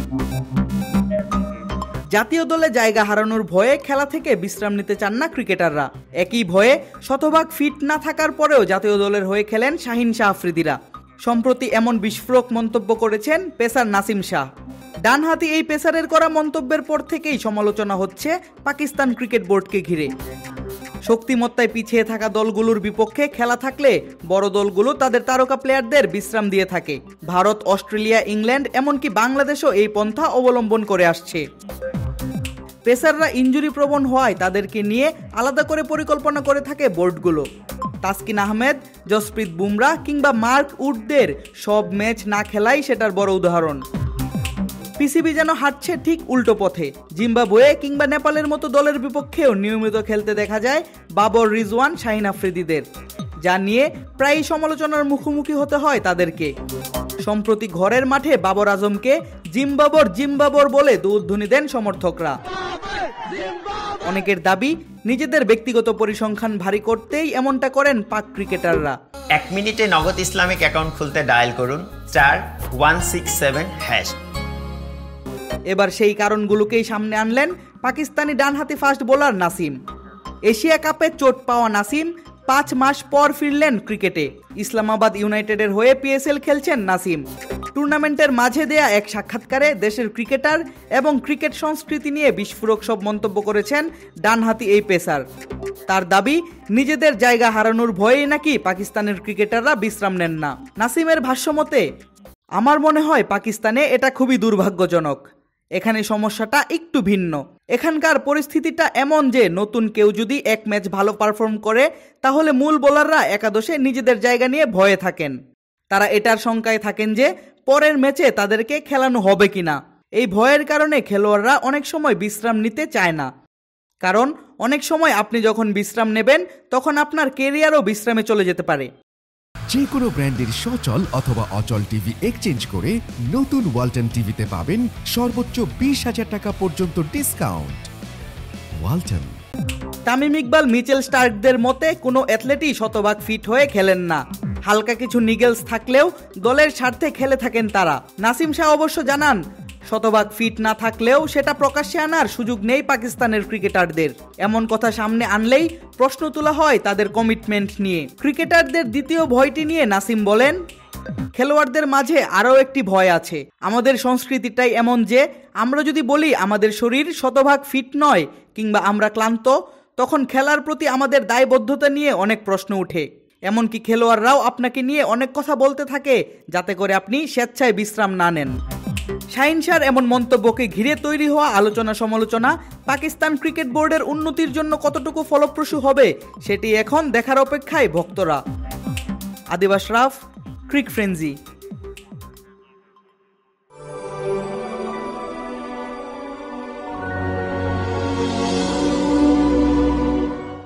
জাতীয় দলে জায়গা হারানোর ভয়ে খেলা থেকে বিশ্রাম নিতে চান না ক্রিকেটাররা। একই ভয়ে শতভাগ ফিট না থাকার পরেও জাতীয় দলের হয়ে খেলেন শাহিন শাহ আফ্রিদিরা। সম্প্রতি এমন বিস্ফোরক মন্তব্য করেছেন পেসার নাসিম শাহ। ডানহাতি এই পেসারের করা মন্তব্যের পর থেকেই সমালোচনা হচ্ছে পাকিস্তান ক্রিকেট বোর্ডকে ঘিরে। শক্তিমত্তায় পিছিয়ে থাকা দলগুলোর বিপক্ষে খেলা থাকলে বড় দলগুলো তাদের তারকা প্লেয়ারদের বিশ্রাম দিয়ে থাকে। ভারত, অস্ট্রেলিয়া, ইংল্যান্ড এমনকি বাংলাদেশও এই পন্থা অবলম্বন করে আসছে। পেসাররা ইনজুরি প্রবণ হওয়ায় তাদেরকে নিয়ে আলাদা করে পরিকল্পনা করে থাকে বোর্ডগুলো। তাসকিন আহমেদ, জসপ্রীত বুমরা কিংবা মার্ক উডদের সব ম্যাচ না খেলাই সেটার বড় উদাহরণ। পিসিবি যেন হাঁটছে ঠিক উল্টো পথে। জিম্বাবুয়ে কিংবা নেপালের মতো দলের বিপক্ষেও নিয়মিত খেলতে দেখা যায় বাবর, রিজওয়ান, শাহিন আফ্রিদিদের, যা নিয়ে প্রায়ই সমালোচনার মুখোমুখি হতে হয় তাদেরকে। সম্প্রতি ঘরের মাঠে বাবর আজমকে জিম্বাবর বলে উদ্বোধনী দেন সমর্থকরা। অনেকের দাবি নিজেদের ব্যক্তিগত পরিসংখ্যান ভারী করতেই এমনটা করেন পাক ক্রিকেটাররা। 1 মিনিটে নগদ ইসলামিক অ্যাকাউন্ট খুলতে ডায়াল করুন *167#। এবার সেই কারণগুলোকেই সামনে আনলেন পাকিস্তানি ডানহাতি ফাস্ট বোলার নাসিম। এশিয়া কাপে চোট পাওয়া নাসিম 5 মাস পর ফিরলেন ক্রিকেটে। ইসলামাবাদ ইউনাইটেডের হয়ে পিএসএল খেলছেন নাসিম। টুর্নামেন্টের মাঝে দেয়া এক সাক্ষাৎকারে দেশের ক্রিকেটার এবং ক্রিকেট সংস্কৃতি নিয়ে বিস্ফোরক সব মন্তব্য করেছেন ডানহাতি এই পেসার। তার দাবি, নিজেদের জায়গা হারানোর ভয়েই নাকি পাকিস্তানের ক্রিকেটাররা বিশ্রাম নেন না। নাসিমের ভাষ্যমতে, আমার মনে হয় পাকিস্তানে এটা খুবই দুর্ভাগ্যজনক। এখানে সমস্যাটা একটু ভিন্ন। এখানকার পরিস্থিতিটা এমন যে নতুন কেউ যদি এক ম্যাচ ভালো পারফর্ম করে তাহলে মূল বোলাররা একাদশে নিজেদের জায়গা নিয়ে ভয়ে থাকেন। তারা এটার শঙ্কায় থাকেন যে পরের ম্যাচে তাদেরকে খেলানো হবে কিনা। এই ভয়ের কারণে খেলোয়াড়রা অনেক সময় বিশ্রাম নিতে চায় না। কারণ অনেক সময় আপনি যখন বিশ্রাম নেবেন তখন আপনার কেরিয়ারও বিশ্রামে চলে যেতে পারে। যে কোনো ব্র্যান্ডের সচল অথবা অচল টিভি এক্সচেঞ্জ করে নতুন ওয়ালটন টিভিতে পাবেন সর্বোচ্চ 20,000 টাকা পর্যন্ত discount. Walton. Tamim Iqbal, Mitchell স্টার্কদের মতে কোনো অ্যাথলেটই শতভাগ ফিট হয়ে খেলেন না। হালকা কিছু নিগেলস থাকলেও দলের স্বার্থে খেলে থাকেন তারা। নাসিম শাহ অবশ্য জানান, শতভাগ ফিট না থাকলেও সেটা প্রকাশ্যে আনার সুযোগ নেই পাকিস্তানের ক্রিকেটারদের। এমন কথা সামনে আনলেই প্রশ্ন তোলা হয় তাদের কমিটমেন্ট নিয়ে। ক্রিকেটারদের দ্বিতীয় ভয়টি নিয়ে নাসিম বলেন, খেলোয়াড়দের মাঝে আরও একটি ভয় আছে। আমাদের সংস্কৃতিটাই এমন যে আমরা যদি বলি আমাদের শরীর শতভাগ ফিট নয় কিংবা আমরা ক্লান্ত, তখন খেলার প্রতি আমাদের দায়বদ্ধতা নিয়ে অনেক প্রশ্ন ওঠে। এমনকি খেলোয়াড়রাও আপনাকে নিয়ে অনেক কথা বলতে থাকে যাতে করে আপনি স্বেচ্ছায় বিশ্রাম না নেন। শাহিন শাহর এমন মন্তব্যকে ঘিরে তৈরি হওয়া আলোচনা সমালোচনা পাকিস্তান ক্রিকেট বোর্ডের উন্নতির জন্য কতটুকু ফলপ্রসূ হবে সেটি এখন দেখার অপেক্ষায় ভক্তরা। আদিব আশরাফ, ক্রিকফ্রেঞ্জি।